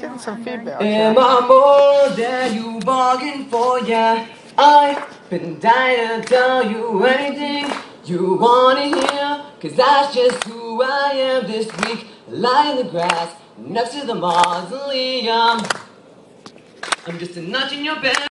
Getting some feedback. Am I more than you bargained for? Yeah, I've been dying to tell you anything you wanna hear, 'cause that's just who I am this week. Lie in the grass next to the mausoleum. I'm just a notch in your bed.